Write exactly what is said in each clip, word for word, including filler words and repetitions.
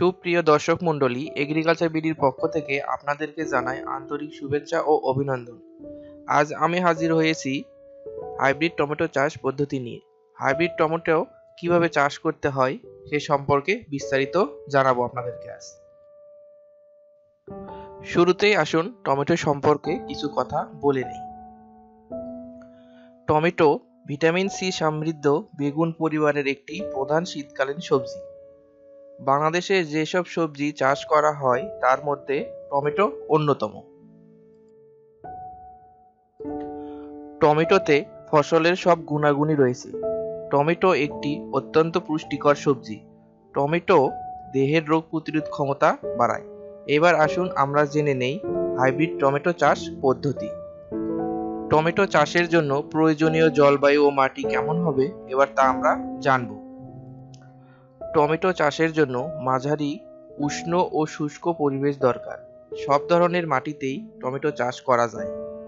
সুপ্রিয় দর্শক মণ্ডলী, এগ্রিকালচার বিডির পক্ষ থেকে আপনাদেরকে জানাই আন্তরিক শুভেচ্ছা ও অভিনন্দন। আজ আমি হাজির হয়েছি হাইব্রিড টমেটো চাষ পদ্ধতি নিয়ে। হাইব্রিড টমেটো কিভাবে চাষ করতে হয় সে সম্পর্কে বিস্তারিত জানাবো আপনাদেরকে আজ। শুরুতেই আসুন টমেটো সম্পর্কে কিছু কথা বলে নিই। টমেটো ভিটামিন সি সমৃদ্ধ বেগুন পরিবারের একটি প্রধান শীতকালীন সবজি। বাংলাদেশে যেসব সবজি চাষ করা হয় তার মধ্যে টমেটো অন্যতম। টমেটোতে ফসলের সব গুণাগুণই রয়েছে। টমেটো একটি অত্যন্ত পুষ্টিকর সবজি। টমেটো দেহের রোগ প্রতিরোধ ক্ষমতা বাড়ায়। এবার আসুন আমরা জেনে নেই হাইব্রিড টমেটো চাষ পদ্ধতি। টমেটো চাষের জন্য প্রয়োজনীয় জলবায়ু ও মাটি কেমন হবে এবার তা আমরা জানব। টমেটো চাষের জন্য মাঝারি উষ্ণ ও শুষ্ক পরিবেশ দরকার। সব ধরনের মাটিতেই টমেটো চাষ করা যায়।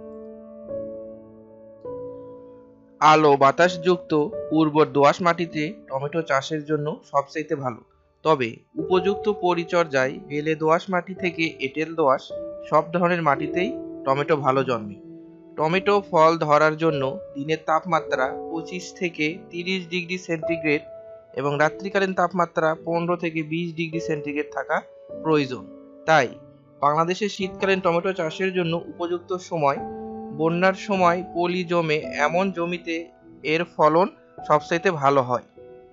আলো বাতাসযুক্ত উর্বর দোআঁশ মাটিতে টমেটো চাষের জন্য সবচাইতে ভালো। তবে উপযুক্ত পরিচর্যায় বেলে দোআঁশ মাটি থেকে এঁটেল দোআঁশ সব ধরনের মাটিতেই টমেটো ভালো জন্মে। টমেটো ফল ধরার জন্য দিনের তাপমাত্রা পঁচিশ থেকে তিরিশ ডিগ্রি সেন্টিগ্রেড এবং রাত্রিকালীন তাপমাত্রা পনেরো থেকে বিশ ডিগ্রি সেন্টিগ্রেড থাকা প্রয়োজন। তাই বাংলাদেশের শীতকালীন টমেটো চাষের জন্য উপযুক্ত সময় বন্যার সময় পলি জমে এমন জমিতে এর ফলন সবচাইতে ভালো হয়।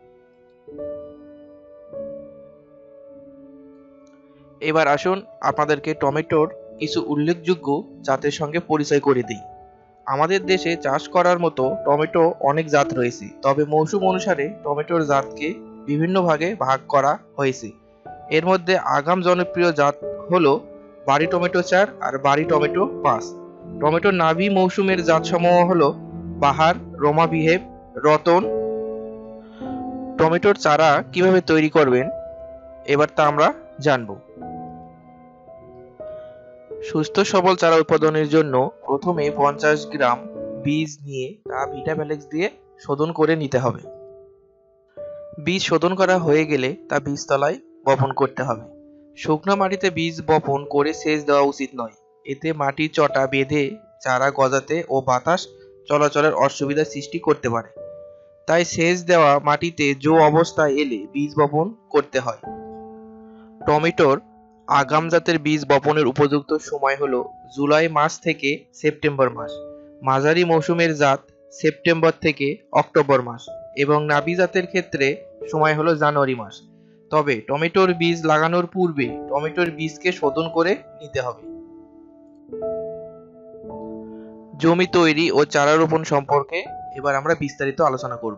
এবার আসুন আপনাদেরকে টমেটোর কিছু উল্লেখযোগ্য জাতের সঙ্গে পরিচয় করে দিই। আমাদের দেশে চাষ করার মতো টমেটো অনেক জাত রয়েছে, তবে মৌসুম অনুসারে টমেটোর জাতকে বিভিন্ন ভাগে ভাগ করা হয়েছে। এর মধ্যে আগাম জনপ্রিয় জাত হলো বাড়ি টমেটো চার আর বাড়ি টমেটো পাঁচ। টমেটোর নাভি মৌসুমের জাতসমূহ হলো বাহার, রোমা বিহেভ, রতন। টমেটোর চারা কিভাবে তৈরি করবেন এবার তা আমরা জানবো। সুস্থ সবল চারা উৎপাদনের জন্য প্রথমে পঞ্চাশ গ্রাম বীজ নিয়ে তা ভিটাভ্যালেক্স দিয়ে শোধন করে নিতে হবে। বীজ শোধন করা হয়ে গেলে তা বীজতলায় বপন করতে হবে। শুকনো মাটিতে বীজ বপন করে সেচ দেওয়া উচিত নয়। এতে মাটির চটা বেঁধে চারা গজাতে ও বাতাস চলাচলের অসুবিধা সৃষ্টি করতে পারে। তাই সেচ দেওয়া মাটিতে জো অবস্থায় এলে বীজ বপন করতে হয়। টমেটোর আগাম জাতের বীজ বপনের উপযুক্ত সময় হলো জুলাই মাস থেকে সেপ্টেম্বর মাস। মাঝারি মৌসুমের জাত সেপ্টেম্বর থেকে অক্টোবর মাস এবং নাবি জাতের ক্ষেত্রে সময় হলো জানুয়ারি মাস। তবে টমেটোর বীজ লাগানোর পূর্বে টমেটোর বীজকে শোধন করে নিতে হবে। জমি তৈরি ও চারা রোপণ সম্পর্কে এবার আমরা বিস্তারিত আলোচনা করব।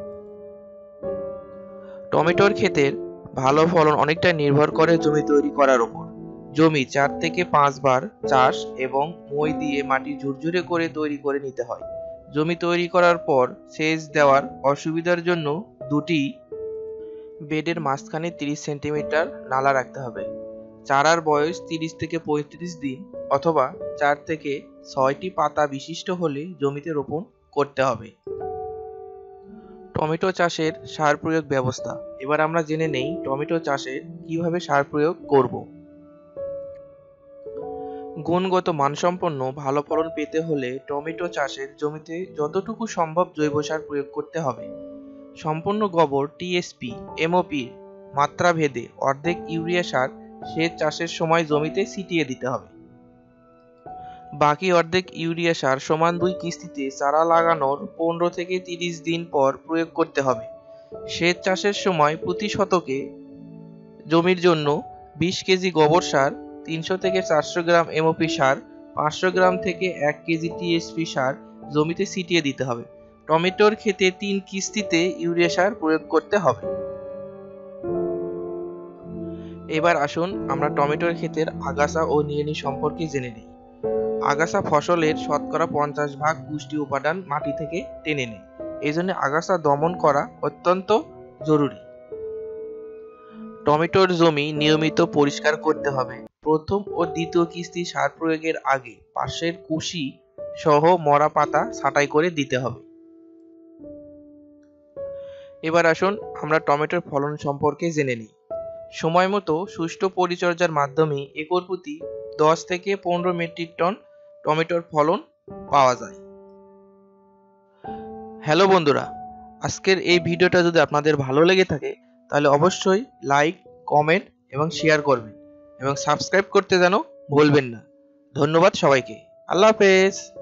টমেটোর ক্ষেতের ভালো ফলন অনেকটা নির্ভর করে জমি তৈরি করার উপর। জমি চার থেকে পাঁচ বার চাষ এবং মই দিয়ে মাটি ঝুরঝুরে করে তৈরি করে নিতে হয়। জমি তৈরি করার পর সেচ দেওয়ার অসুবিধার জন্য দুটি বেডের মাঝখানে তিরিশ সেন্টিমিটার নালা রাখতে হবে। চারার বয়স তিরিশ থেকে পঁয়ত্রিশ দিন অথবা চার থেকে ছয়টি পাতা বিশিষ্ট হলে জমিতে রোপণ করতে হবে। টমেটো চাষের সার প্রয়োগ ব্যবস্থা। এবার আমরা জেনে নেই টমেটো চাষে কিভাবে সার প্রয়োগ করব। গুণগত মানসম্পন্ন ভালো ফলন পেতে হলে টমেটো চাষের জমিতে যতটুকু সম্ভব জৈব সার প্রয়োগ করতে হবে। সম্পূর্ণ গোবর টিএসপি এমওপি মাত্রা ভেদে অর্ধেক ইউরিয়া সার সেচ চাষের সময় জমিতে ছিটিয়ে দিতে হবে। বাকি অর্ধেক ইউরিয়া সার সমান দুই কিস্তিতে চারা লাগানোর পনেরো থেকে তিরিশ দিন পর প্রয়োগ করতে হবে। সেচ চাষের সময় প্রতি শতকে জমির জন্য বিশ কেজি গোবর সার, তিনশো থেকে চারশো গ্রাম এমওপি সার, পাঁচশো গ্রাম থেকে এক কেজি টিএসপি সার জমিতে ছিটিয়ে দিতে হবে। টমেটোর ক্ষেতে তিন কিস্তিতে ইউরিয়া সার প্রয়োগ করতে হবে। এবার আসুন আমরা টমেটোর ক্ষেতের আগাছা ও নিড়ানি সম্পর্কে জেনে নিই। আগাছা ফসলের শতকরা পঞ্চাশ ভাগ পুষ্টি উপাদান মাটি থেকে টেনে নেয়। এই জন্য আগাছা দমন করা অত্যন্ত জরুরি। টমেটোর জমি নিয়মিত পরিষ্কার করতে হবে। প্রথম ও দ্বিতীয় কিস্তি সার প্রয়োগের আগে পাশের কুশি সহ মরা পাতা ছাঁটাই করে দিতে হবে। এবার আসুন আমরা টমেটোর ফলন সম্পর্কে জেনে নিই। সময় মতো সুষ্ঠু পরিচর্যার মাধ্যমে একর প্রতি দশ থেকে পনেরো মেট্রিক টন টমেটোর ফলন পাওয়া যায়। হ্যালো বন্ধুরা, আজকের এই ভিডিওটা যদি আপনাদের ভালো লেগে থাকে তাহলে অবশ্যই লাইক, কমেন্ট এবং শেয়ার করবেন এবং সাবস্ক্রাইব করতে যেন ভুলবেন না। ধন্যবাদ সবাইকে। আল্লাহ হাফেজ।